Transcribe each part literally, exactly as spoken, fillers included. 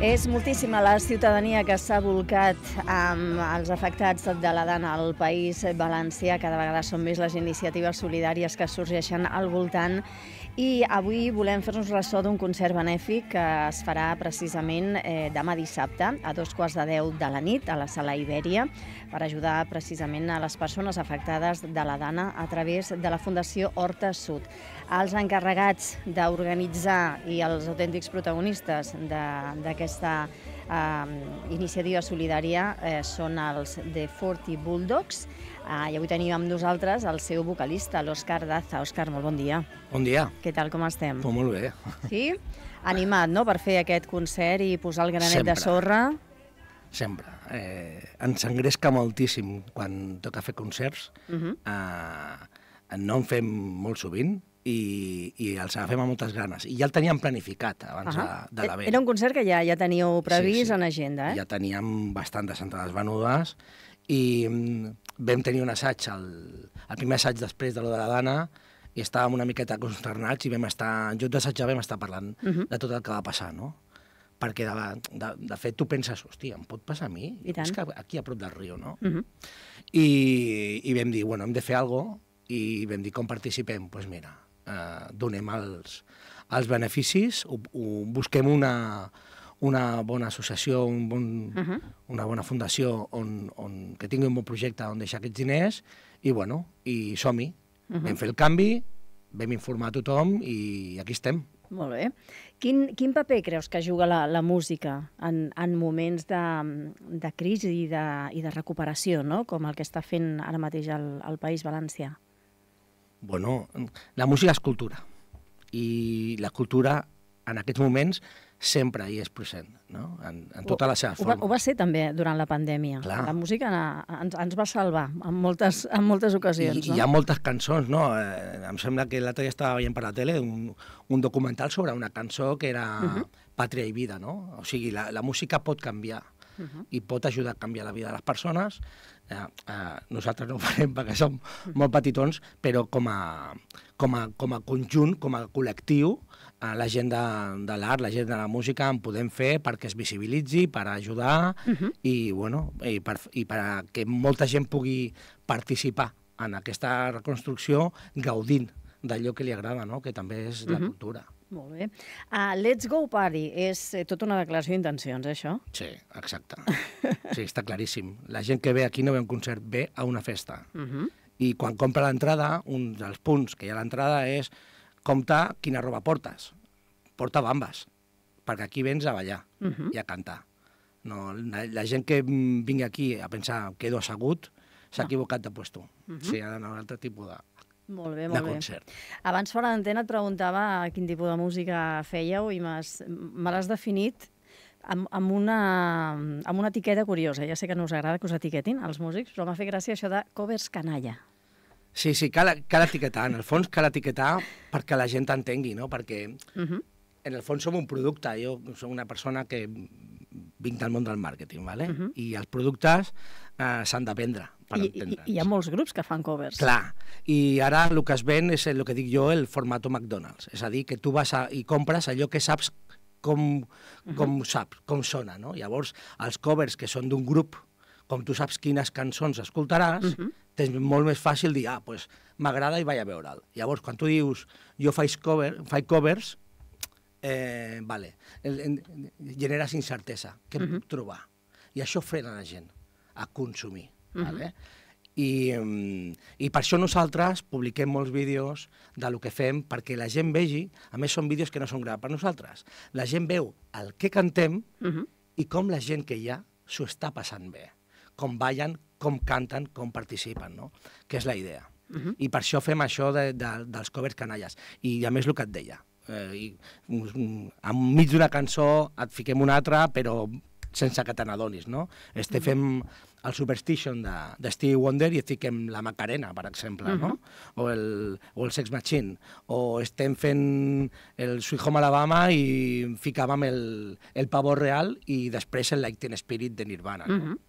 És moltíssima la ciutadania que s'ha volcat amb els afectats de la Dana al País Valencià. Cada vegada són més les iniciatives solidàries que sorgeixen al voltant i avui volem fer-nos ressò d'un concert benèfic que es farà precisament eh, demà dissabte a dos quarts de deu de la nit a la Sala Ibèria per ajudar precisament a les persones afectades de la Dana a través de la Fundació Horta Sud. Els encarregats d'organitzar i els autèntics protagonistes d'aquesta eh, iniciativa solidària eh, són els de Forty Bulldogs eh, i avui tenim amb nosaltres el seu vocalista, l'Òscar Daza. Òscar, molt bon dia. Bon dia. Què tal, com estem? Pues molt bé. Sí? Animat, no?, per fer aquest concert i posar el granet Sempre. de sorra. Sempre. Eh, ens engresca moltíssim quan toca fer concerts. Uh -huh. eh, no en fem molt sovint i, i els agafem amb moltes ganes. I ja el teníem planificat abans uh -huh. de, de la venda. Era un concert que ja, ja teníeu previst sí, sí. en agenda, eh? Ja teníem bastantes entrades venudes i mm, vam tenir un assaig, el, el primer assaig després de lo de la Dana, i estàvem una miqueta consternats i vam estar, en lloc d'assajar vam estar parlant uh -huh. de tot el que va passar, no? Perquè de, de, de fet tu penses, hòstia, em pot passar a mi? I tant. És que aquí a prop del riu, no? Uh -huh. I, I vam dir, bueno, hem de fer alguna cosa, i vam dir, com participem? Doncs pues mira, eh, donem els, els beneficis, ho, ho, busquem una, una bona associació, un bon, uh -huh. una bona fundació on, on, que tingui un bon projecte on deixar aquests diners, i bueno, i som-hi. Uh -huh. Vam fer el canvi, vam informar a tothom i aquí estem. Molt bé. Quin, quin paper creus que juga la, la música en, en moments de, de crisi i de, i de recuperació, no?, com el que està fent ara mateix el, el País Valencià? Bueno, la música és cultura i la cultura en aquests moments sempre hi és present, no? En, en tota la seva forma. Ho va, ho va ser també durant la pandèmia. Clar. La música ens, ens va salvar en moltes, en moltes ocasions. I, no? Hi ha moltes cançons, no? Eh, em sembla que l'altre dia estava veient per la tele un, un documental sobre una cançó que era uh -huh. Pàtria i vida, no? O sigui, la, la música pot canviar uh -huh. i pot ajudar a canviar la vida de les persones. Eh, eh, nosaltres no ho farem perquè som uh -huh. molt petitons, però com a, com a, com a conjunt, com a col·lectiu, eh, la gent de, de l'art, la gent de la música en podem fer perquè es visibilitzi, per ajudar uh -huh. i, bueno, i, per, i per que molta gent pugui participar en aquesta reconstrucció gaudint d'allò que li agrada, no? Que també és la uh -huh. cultura. Molt bé. Uh, Let's Go Party és eh, tota una declaració d'intencions, eh, això? Sí, exacte. Sí, està claríssim. La gent que ve aquí no ve a un concert, ve a una festa. Uh -huh. I quan compra l'entrada, un dels punts que hi ha a l'entrada és compta quina roba portes. Porta bambes, perquè aquí vens a ballar uh -huh. i a cantar. No, la, la gent que vingui aquí a pensar quedo assegut s'ha no. equivocat de puesto. Uh -huh. Sí, ha d'anar a un altre tipus de... Molt bé, molt de bé. concert. Abans, fora d'antena, et preguntava quin tipus de música fèieu i me l'has definit amb, amb, una, amb una etiqueta curiosa. Ja sé que no us agrada que us etiquetin, els músics, però m'ha fet gràcia això de covers canalla. Sí, sí, cal, cal etiquetar. En el fons cal etiquetar perquè la gent t'entengui, no? Perquè uh -huh. en el fons som un producte. Jo soc una persona que vinc del món del màrqueting, ¿vale? Uh -huh. I els productes eh, s'han de vendre. I, i, I hi ha molts grups que fan covers. Clar, i ara el que es ven és el que dic jo, el formato McDonald's. És a dir, que tu vas a, i compres allò que saps com, com uh -huh. saps, com sona, no? Llavors, els covers que són d'un grup, com tu saps quines cançons escoltaràs, uh -huh. tens molt més fàcil dir, ah, doncs m'agrada i vaig a veure'l. Llavors, quan tu dius, jo faig, cover, faig covers, eh, vale, el, en, generes incertesa. Què uh -huh. puc trobar? I això frena la gent a consumir. Uh -huh. Vale? I, um, I per això nosaltres publiquem molts vídeos del que fem perquè la gent vegi, a més són vídeos que no són gravats per nosaltres, la gent veu el que cantem uh -huh. i com la gent que hi ha s'ho està passant bé, com ballen, com canten, com participen, no? Que és la idea. Uh -huh. I per això fem això de, de, dels covers canalles. I a més el que et deia, eh, i, enmig d'una cançó et fiquem una altra, però sense que te n'adonis, no? Este uh -huh. fem el Superstition de, de Stevie Wonder i et fiquem la Macarena, per exemple, uh -huh. no? O el, o el Sex Machine. O estem fent el Sweet Home Alabama i ficàvem el, el Pavó Real i després el Like Teen Spirit de Nirvana, no? Uh -huh.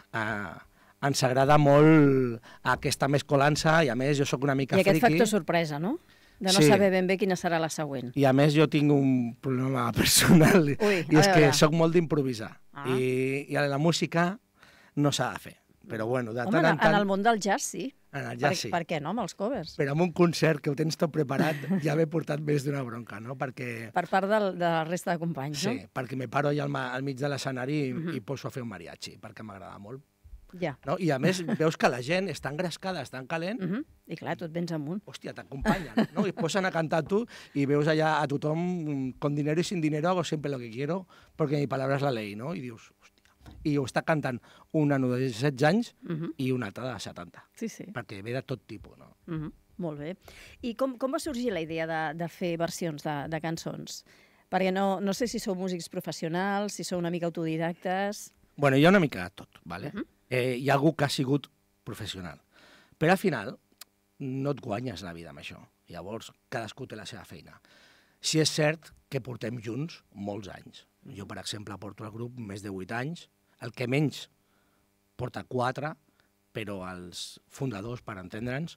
uh, ens agrada molt aquesta mescolança i, a més, jo sóc una mica friki. I aquest friki. factor sorpresa, no? De no Sí. saber ben bé quina serà la següent. I a més jo tinc un problema personal, Ui, i a és que veure. sóc molt d'improvisar. Ah. I, I la música no s'ha de fer. Però bueno, de Home, tant en, en tant... en el món del jazz sí. En el Per, jazz sí. per què no, amb els covers? Però en un concert que ho tens tot preparat ja m'he portat més d'una bronca, no? Perquè... Per part del, de la resta de companys, Sí, no? perquè me paro allà al, ma- al mig de l'escenari i, Mhm. i poso a fer un mariachi, perquè m'agrada molt. Ja. No? I a més, veus que la gent està engrescada, està en calent, Mhm. I clar, tu et vens amunt. hòstia, t'acompanyen, no? I et posen a cantar tu i veus allà a tothom, mm, con dinero y sin dinero hago siempre lo que quiero, porque mi palabra es la ley, no? I dius, hòstia. I ho està cantant un nano de setze anys Mhm. i un altre de setanta, Sí, sí. perquè ve de tot tipus, no? Mhm. Molt bé. I com, com va sorgir la idea de, de fer versions de, de cançons? Perquè no, no sé si sou músics professionals, si sou una mica autodidactes... Bueno, hi ha una mica de tot, ¿vale? Mhm. eh, hi ha algú que ha sigut professional. Però al final no et guanyes la vida amb això. Llavors, cadascú té la seva feina. Si és cert que portem junts molts anys. Jo, per exemple, porto al grup més de vuit anys, el que menys porta quatre, però els fundadors, per entendre'ns,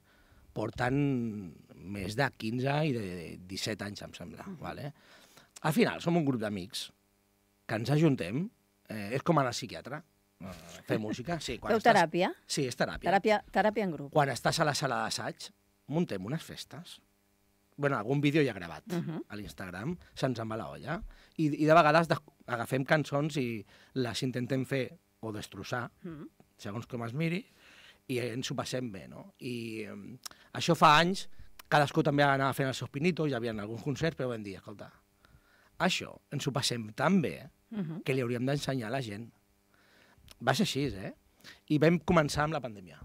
porten més de quinze i de disset anys, em sembla. Uh-huh. Vale? Al final, som un grup d'amics que ens ajuntem, eh, és com anar al psiquiatre, eh, fer música. Sí, quan Feu estàs... teràpia? Sí, és teràpia. Teràpia, teràpia en grup. Quan estàs a la sala d'assaig, muntem unes festes. Bueno, algun vídeo ja gravat uh -huh. a l'Instagram, se'ns en va la olla. I, i de vegades de, agafem cançons i les intentem fer o destrossar, uh -huh. segons com es miri, i ens ho passem bé, no? I eh, això fa anys, cadascú també anava fent els seus pinitos, hi havia alguns concerts, però vam dir, escolta, això ens ho passem tan bé uh -huh. que li hauríem d'ensenyar a la gent. Va ser així, eh? I vam començar amb la pandèmia.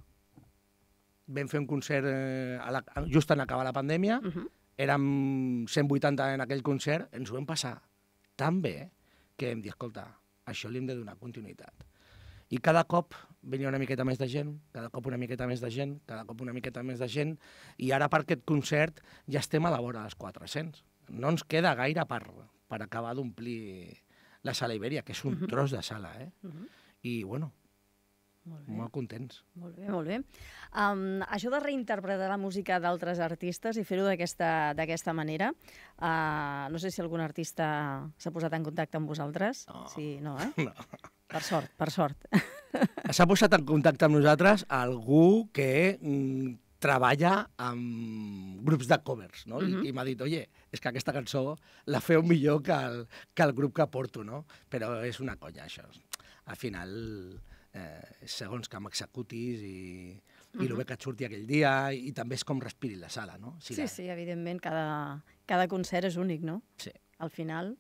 Vam fer un concert eh, a la, just en acabar la pandèmia, uh -huh. érem cent vuitanta en aquell concert, ens ho vam passar tan bé que hem dit, escolta, això li hem de donar continuïtat. I cada cop venia una miqueta més de gent, cada cop una miqueta més de gent, cada cop una miqueta més de gent, i ara per aquest concert ja estem a la vora dels quatre-cents. No ens queda gaire per, per acabar d'omplir la sala Ibèria, que és un uh -huh. tros de sala, eh? Uh -huh. I, bueno, molt, bé. molt contents. Molt bé, molt bé. Um, això de reinterpretar la música d'altres artistes i fer-ho d'aquesta manera, uh, no sé si algun artista s'ha posat en contacte amb vosaltres. No. Sí, no, eh? No. Per sort, per sort. S'ha posat en contacte amb nosaltres algú que mm, treballa amb grups de covers, no? Uh -huh. I, i m'ha dit, oye, és que aquesta cançó la feu millor que el, que el grup que porto, no? Però és una conya, això. Al final, eh, segons que m'executis i, uh -huh. i el bé que et surti aquell dia, i, i també és com respiri la sala, no? Sí, la... sí, evidentment, cada, cada concert és únic, no? Sí. Al final.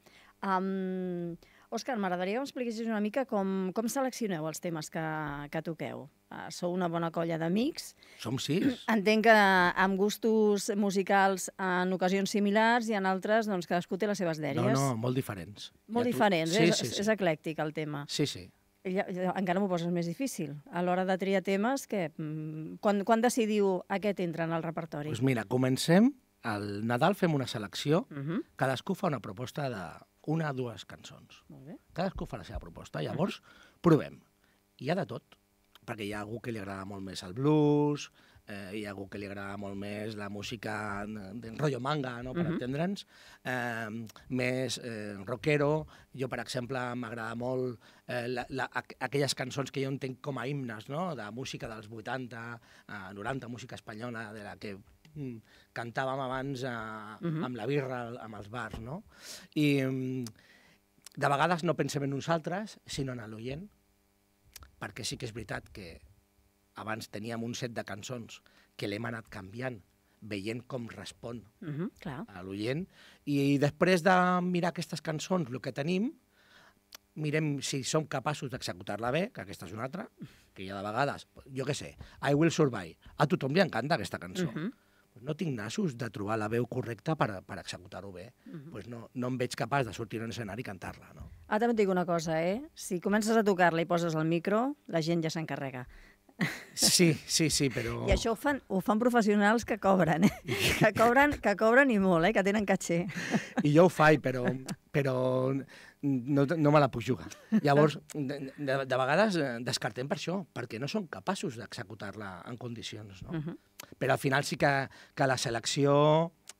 Um, Òscar, m'agradaria que m'expliquessis una mica com, com seleccioneu els temes que, que toqueu. Uh, sou una bona colla d'amics. Som sis. Entenc que amb gustos musicals en ocasions similars i en altres, doncs, cadascú té les seves dèries. No, no, molt diferents. Molt Ja tu... diferents, sí, és, sí, sí. és eclèctic el tema. Sí, sí. I ja, ja, encara m'ho poses més difícil. A l'hora de triar temes, que, mm, quan, quan decidiu aquest entra en el repertori? Doncs pues mira, comencem. Al Nadal fem una selecció. Uh -huh. Cadascú fa una proposta de una o dues cançons. Molt bé. Cadascú fa la seva proposta. Llavors, provem. Hi ha de tot, perquè hi ha algú que li agrada molt més el blues, eh, hi ha algú que li agrada molt més la música de rotllo manga, no?, per uh -huh. entendre'ns, eh, més eh, rockero. Jo, per exemple, m'agrada molt eh, la, la, aquelles cançons que jo entenc com a himnes, no?, de música dels vuitanta, eh, noranta, música espanyola, de la que cantàvem abans eh, uh -huh. amb la birra, amb els bars, no? I de vegades no pensem en nosaltres, sinó en l'oient, perquè sí que és veritat que abans teníem un set de cançons que l'hem anat canviant, veient com respon uh -huh, clar. a l'oient, i després de mirar aquestes cançons, el que tenim, mirem si som capaços d'executar-la bé, que aquesta és una altra, que hi ha de vegades, jo què sé, I Will Survive, a tothom li encanta aquesta cançó. Uh -huh. No tinc nassos de trobar la veu correcta per, per executar-ho bé. Uh -huh. Pues no, no em veig capaç de sortir a un escenari i cantar-la, no? Ah, també et dic una cosa, eh? Si comences a tocar-la i poses el micro, la gent ja s'encarrega. Sí, sí, sí, però... I això ho fan, ho fan professionals que cobren, eh? que, cobren, que cobren i molt, eh? Que tenen caché. I jo ho faig, però, però no, no me la puc jugar. Llavors, de, de, de vegades descartem per això, perquè no són capaços d'executar-la en condicions, no? Uh -huh. Però al final sí que, que la selecció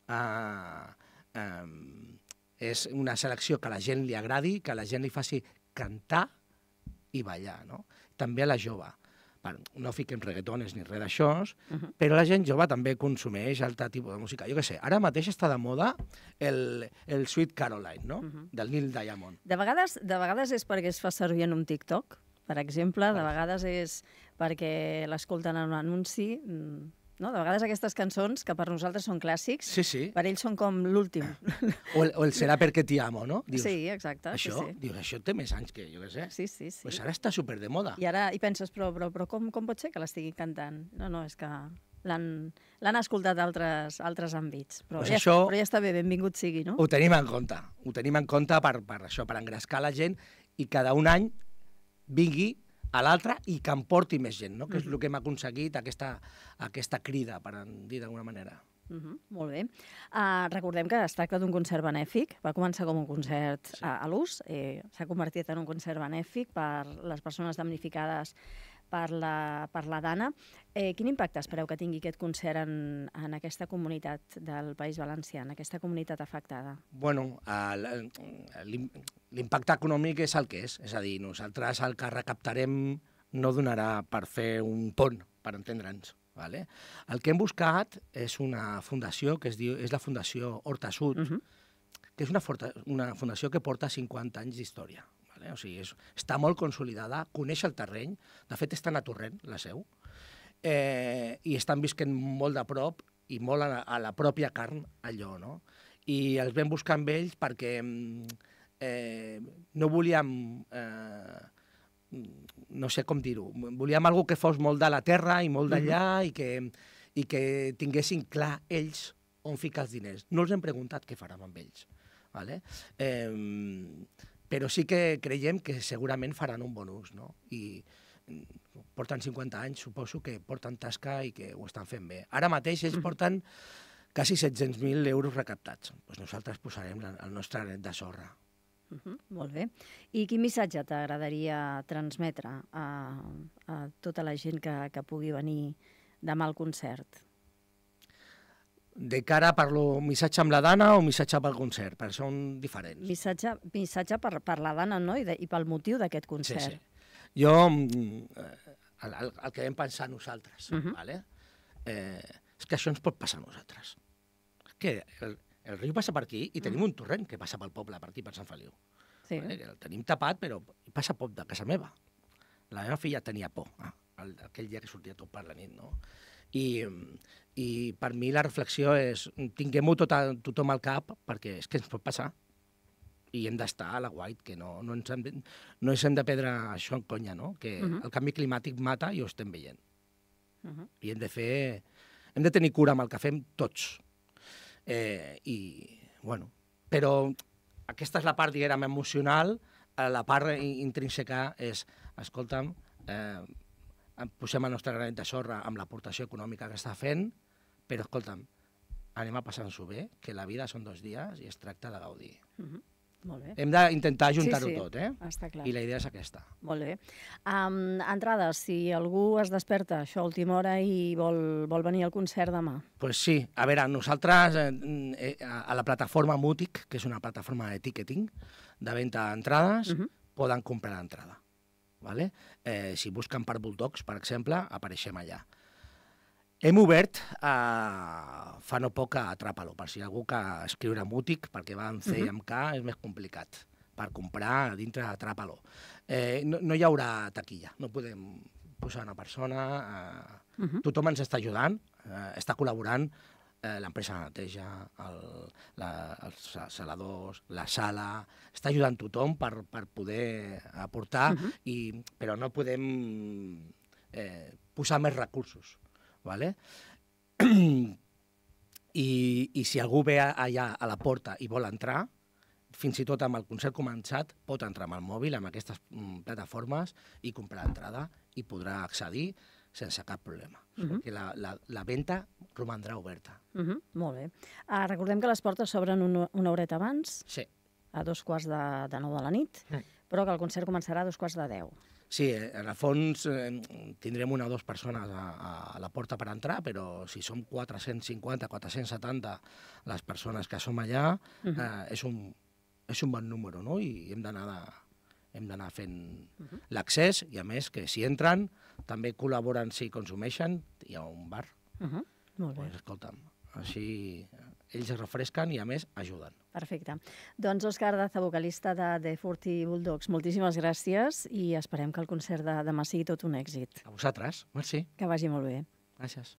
Uh, um, és una selecció que a la gent li agradi, que a la gent li faci cantar i ballar, no? També a la jove. Bueno, no fiquem reggaetones ni res d'això, uh-huh. però la gent jove també consumeix altre tipus de música. Jo què sé, ara mateix està de moda el, el Sweet Caroline, no? Uh-huh. Del Neil Diamond. De vegades, de vegades és perquè es fa servir en un TikTok, per exemple, de vegades és perquè l'escolten en un anunci. No? De vegades aquestes cançons, que per nosaltres són clàssics, sí, sí. per ells són com l'últim. O el, o el Serà perquè t'hi amo, no? Dius, sí, exacte. Això, sí, sí. Dius, això té més anys que jo què sé. Sí, sí, sí. Pues ara està super de moda. I ara hi penses, però, però, però com, com pot ser que l'estiguin cantant? No, no, és que l'han escoltat altres, altres àmbits. Però, pues ja, això, però ja està bé, benvingut sigui, no? Ho tenim en compte. Ho tenim en compte per, per això, per engrescar la gent i cada un any vingui a l'altre i que em porti més gent, no? Que és el que hem aconseguit, aquesta, aquesta crida, per dir d'alguna manera. Uh -huh, molt bé. Uh, recordem que es tracta d'un concert benèfic. Va començar com un concert sí. a, a l'ús, eh, s'ha convertit en un concert benèfic per les persones damnificades per la, per la Dana. Eh, quin impacte espereu que tingui aquest concert en, en aquesta comunitat del País Valencià, en aquesta comunitat afectada? Bueno, l'impacte econòmic és el que és. És a dir, nosaltres el que recaptarem no donarà per fer un pont, per entendre'ns. Vale? El que hem buscat és una fundació que es diu, és la Fundació Horta Sud, uh-huh. que és una, forta, una fundació que porta cinquanta anys d'història. Vale? O sigui, és, està molt consolidada, coneix el terreny, de fet estan a Torrent, la seu, eh, i estan visquent molt de prop i molt a la, a la pròpia carn allò, no? I els vam buscar amb ells perquè eh, no volíem... Eh, no sé com dir-ho, volíem algo que fos molt de la terra i molt d'allà uh-huh. i, que, i que tinguessin clar ells on ficar els diners. No els hem preguntat què farem amb ells, ¿vale? eh, però sí que creiem que segurament faran un bon ús, no? I porten cinquanta anys, suposo que porten tasca i que ho estan fent bé. Ara mateix ells porten quasi set-cents mil euros recaptats. Pues nosaltres posarem el nostre granet de sorra. Uh -huh, molt bé. I quin missatge t'agradaria transmetre a, a tota la gent que, que pugui venir demà al concert? De cara, parlo missatge amb la Dana o missatge pel concert? Perquè són diferents. Missatge, missatge per, per la Dana, no? I, de, i pel motiu d'aquest concert. Sí, sí. Jo, el, el, el que vam pensar nosaltres, uh -huh. ¿vale? eh, és que això ens pot passar a nosaltres. És que... El, El riu passa per aquí i tenim un torrent que passa pel poble, per aquí, per Sant Feliu. Sí. Vale? El tenim tapat, però passa poc de casa meva. La meva filla tenia por, ah, aquell dia que sortia tot per la nit, no? I, i per mi la reflexió és, tinguem-ho tot a, tothom al cap, perquè és que ens pot passar. I hem d'estar a la guait, que no, no, ens hem de, no ens hem de perdre això en conya, no? Que uh-huh. el canvi climàtic mata i ho estem veient. Uh-huh. I hem de fer... Hem de tenir cura amb el que fem tots. Eh, i, bueno, però aquesta és la part, diguem, emocional, la part intrínseca és, escolta'm, eh, posem el nostre granet de sorra amb l'aportació econòmica que està fent, però, escolta'm, anem a passar-nos-ho bé, que la vida són dos dies i es tracta de gaudir. Uh-huh. Molt bé. Hem d'intentar ajuntar-ho sí, sí. tot, eh? Està clar. I la idea és aquesta. Molt bé. Um, entrades, si algú es desperta això a última hora i vol, vol venir al concert demà. Doncs pues sí. A veure, nosaltres eh, a la plataforma Mutic, que és una plataforma de ticketing, de venda d'entrades, uh-huh. poden comprar l'entrada. ¿Vale? Eh, si busquen per Bulldogs, per exemple, apareixem allà. Hem obert eh, fa no poc a Atrapalo, per si algú que escriure Mutic, perquè va amb C i amb K, és més complicat, per comprar dintre d'Atrapalo. Eh, no, no hi haurà taquilla, no podem posar una persona... Eh, uh-huh. Tothom ens està ajudant, eh, està col·laborant, eh, l'empresa de neteja, el, la, els saladors, la sala... Està ajudant tothom per, per poder aportar, uh-huh. i, però no podem eh, posar més recursos. Vale? I, i si algú ve allà a la porta i vol entrar, fins i tot amb el concert començat, pot entrar amb el mòbil, amb aquestes mm, plataformes, i comprar l'entrada i podrà accedir sense cap problema. Uh -huh. Perquè la, la, la venda romandrà oberta. Uh -huh. Molt bé. Uh, recordem que les portes s'obren una, una horeta abans, sí. a dos quarts de, de nou de la nit, mm. però que el concert començarà a dos quarts de deu. Sí, en el fons eh, tindrem una o dues persones a, a la porta per entrar, però si som quatre-cents cinquanta, quatre-cents setanta les persones que som allà, uh -huh. eh, és, un, és un bon número, no? I hem d'anar hem d'anar fent uh -huh. l'accés, i a més que si entren també col·laboren si consumeixen, hi ha un bar. Uh -huh. Molt bé. Pues, escolta'm, així ells es refresquen i a més ajuden. Perfecte. Doncs Òscar Daza, vocalista de The Furty Bulldogs, moltíssimes gràcies i esperem que el concert de demà sigui tot un èxit. A vosaltres, merci. Que vagi molt bé. Gràcies.